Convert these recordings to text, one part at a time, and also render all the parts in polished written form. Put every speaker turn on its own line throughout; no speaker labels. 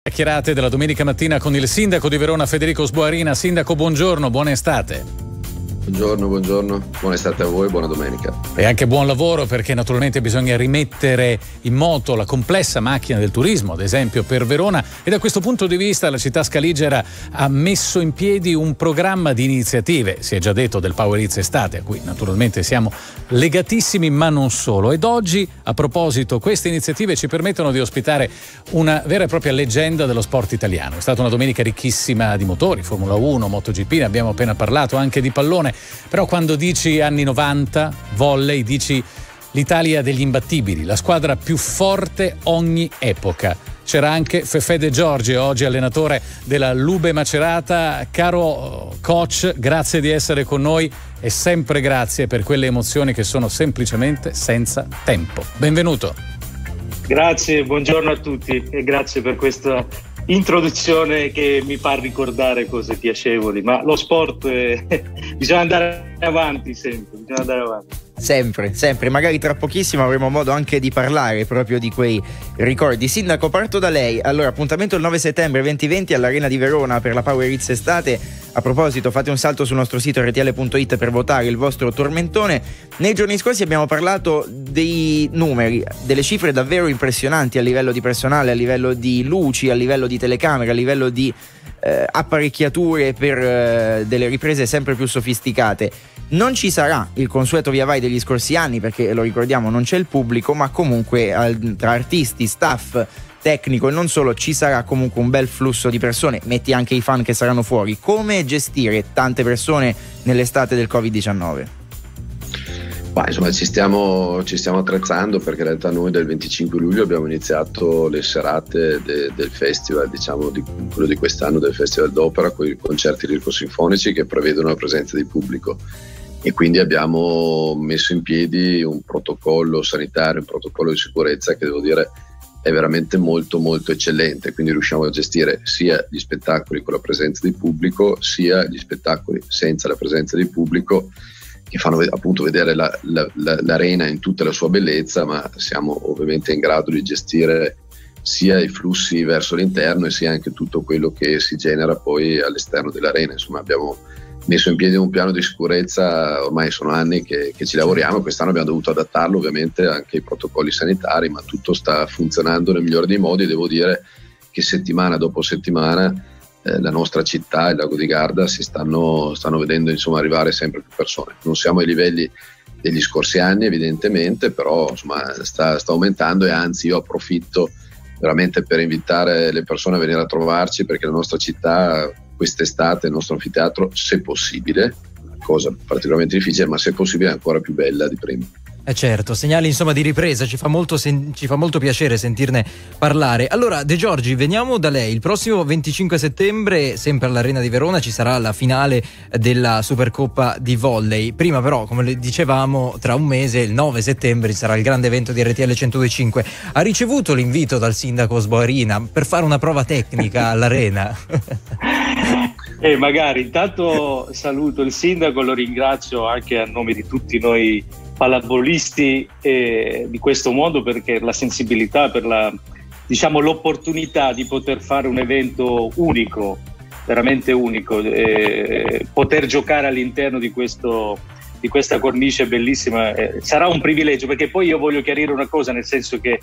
Chiacchierate della domenica mattina con il sindaco di Verona Federico Sboarina. Sindaco, buongiorno, buona estate.
Buongiorno, buona estate a voi, buona domenica.
E anche buon lavoro, perché naturalmente bisogna rimettere in moto la complessa macchina del turismo, ad esempio per Verona, e da questo punto di vista la città scaligera ha messo in piedi un programma di iniziative, si è già detto del Power It's Estate, a cui naturalmente siamo legatissimi, ma non solo. Ed oggi, a proposito, queste iniziative ci permettono di ospitare una vera e propria leggenda dello sport italiano. È stata una domenica ricchissima di motori, Formula 1, MotoGP, ne abbiamo appena parlato, anche di pallone. Però quando dici anni 90, volley, dici l'Italia degli imbattibili, la squadra più forte ogni epoca. C'era anche Fefè De Giorgi, oggi allenatore della Lube Macerata. Caro coach, grazie di essere con noi e sempre grazie per quelle emozioni che sono semplicemente senza tempo. Benvenuto.
Grazie, buongiorno a tutti e grazie per questa introduzione che mi fa ricordare cose piacevoli, ma lo sport bisogna andare avanti
sempre, magari tra pochissimo avremo modo anche di parlare proprio di quei ricordi. Sindaco, parto da lei. Allora, appuntamento il 9 settembre 2020 all'Arena di Verona per la Power It's Estate. A proposito, fate un salto sul nostro sito rtl.it per votare il vostro tormentone. Nei giorni scorsi abbiamo parlato dei numeri, delle cifre davvero impressionanti a livello di personale, a livello di luci, a livello di telecamere, a livello di apparecchiature per delle riprese sempre più sofisticate. Non ci sarà il consueto via vai degli scorsi anni, perché lo ricordiamo non c'è il pubblico, ma comunque tra artisti, staff, tecnico e non solo ci sarà comunque un bel flusso di persone, metti anche i fan che saranno fuori. Come gestire tante persone nell'estate del Covid-19?
Insomma, ci stiamo attrezzando, perché in realtà noi del 25 luglio abbiamo iniziato le serate del festival, diciamo quello di quest'anno, del Festival d'Opera, con i concerti lirico-sinfonici che prevedono la presenza di pubblico, e quindi abbiamo messo in piedi un protocollo sanitario, un protocollo di sicurezza che devo dire è veramente molto molto eccellente. Quindi riusciamo a gestire sia gli spettacoli con la presenza di pubblico, sia gli spettacoli senza la presenza di pubblico, che fanno appunto vedere l'arena in tutta la sua bellezza, ma siamo ovviamente in grado di gestire sia i flussi verso l'interno e sia anche tutto quello che si genera poi all'esterno dell'arena. Insomma, abbiamo messo in piedi un piano di sicurezza, ormai sono anni che ci lavoriamo. Quest'anno abbiamo dovuto adattarlo ovviamente anche ai protocolli sanitari, ma tutto sta funzionando nel migliore dei modi. Devo dire che settimana dopo settimana la nostra città, il Lago di Garda, si stanno vedendo insomma arrivare sempre più persone. Non siamo ai livelli degli scorsi anni evidentemente, però insomma sta aumentando, e anzi io approfitto veramente per invitare le persone a venire a trovarci, perché la nostra città quest'estate, il nostro anfiteatro, se possibile, cosa particolarmente difficile, ma se possibile è ancora più bella di prima.
Certo, segnali insomma di ripresa, ci fa molto piacere sentirne parlare. Allora, De Giorgi, veniamo da lei. Il prossimo 25 settembre, sempre all'Arena di Verona, ci sarà la finale della Supercoppa di volley. Prima però, come le dicevamo, tra un mese, il 9 settembre, ci sarà il grande evento di RTL 102.5. Ha ricevuto l'invito dal sindaco Sboarina per fare una prova tecnica all'Arena?
Magari, intanto saluto il sindaco, lo ringrazio anche a nome di tutti noi pallavolisti di questo mondo, perché la sensibilità, per l'opportunità di poter fare un evento unico, veramente unico, poter giocare all'interno di questa cornice bellissima, sarà un privilegio, perché poi io voglio chiarire una cosa, nel senso che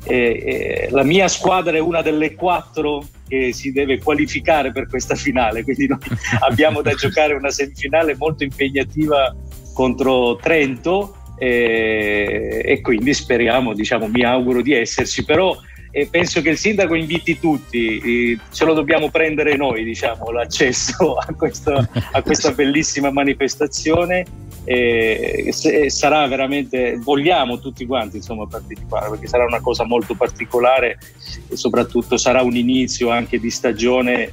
la mia squadra è una delle 4 che si deve qualificare per questa finale, quindi noi abbiamo da giocare una semifinale molto impegnativa contro Trento, e quindi speriamo, mi auguro di esserci, però penso che il sindaco inviti tutti, ce lo dobbiamo prendere noi, l'accesso a questa bellissima manifestazione. Sarà veramente, vogliamo tutti quanti partecipare, perché sarà una cosa molto particolare e soprattutto sarà un inizio anche di stagione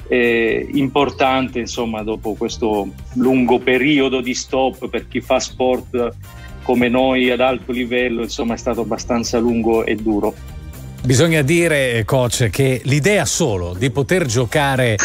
importante, dopo questo lungo periodo di stop per chi fa sport come noi ad alto livello, è stato abbastanza lungo e duro.
Bisogna dire, coach, che l'idea solo di poter giocare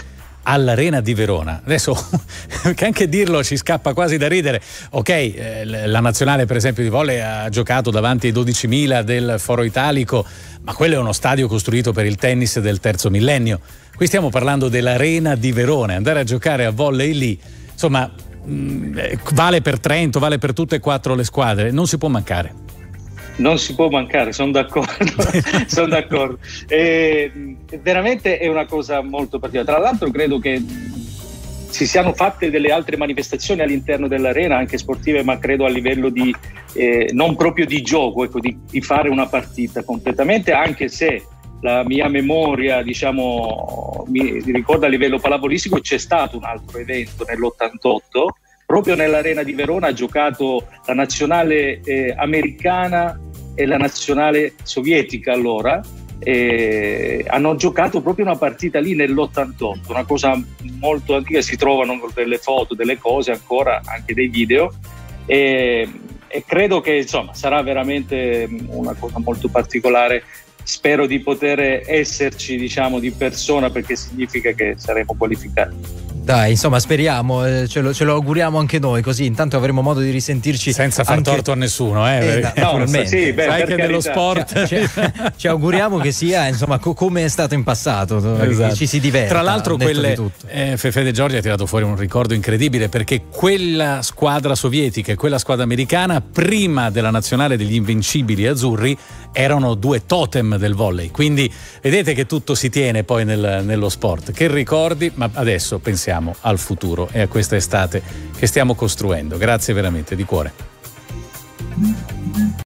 all'Arena di Verona. Adesso che anche dirlo ci scappa quasi da ridere. Ok, la nazionale per esempio di volley ha giocato davanti ai 12.000 del Foro Italico, ma quello è uno stadio costruito per il tennis del terzo millennio. Qui stiamo parlando dell'Arena di Verona, andare a giocare a volley lì, insomma, vale per Trento, vale per tutte e 4 le squadre, non si può mancare.
Non si può mancare, sono d'accordo. Sono d'accordo. Veramente è una cosa molto particolare. Tra l'altro credo che si siano fatte delle altre manifestazioni all'interno dell'arena, anche sportive, ma credo a livello di non proprio di gioco, ecco, di fare una partita completamente, anche se la mia memoria, diciamo, mi ricorda a livello pallavolistico c'è stato un altro evento nell'88. Proprio nell'Arena di Verona ha giocato la nazionale americana e la nazionale sovietica allora, hanno giocato proprio una partita lì nell'88, una cosa molto antica, si trovano delle foto, delle cose ancora, anche dei video, e credo che insomma sarà veramente una cosa molto particolare. Spero di poter esserci, diciamo, di persona, perché significa che saremo qualificati.
Dai, insomma, speriamo, ce lo auguriamo anche noi, così intanto avremo modo di risentirci
senza far torto a nessuno,
sì,
sai che nello sport
ci auguriamo che sia, insomma, come è stato in passato, esatto. Ci si diverta.
Tra l'altro Fefe De Giorgi ha tirato fuori un ricordo incredibile, perché quella squadra sovietica e quella squadra americana, prima della nazionale degli invincibili azzurri, erano 2 totem del volley, quindi vedete che tutto si tiene poi nello sport. Che ricordi, ma adesso pensiamo al futuro e a questa estate che stiamo costruendo. Grazie veramente di cuore.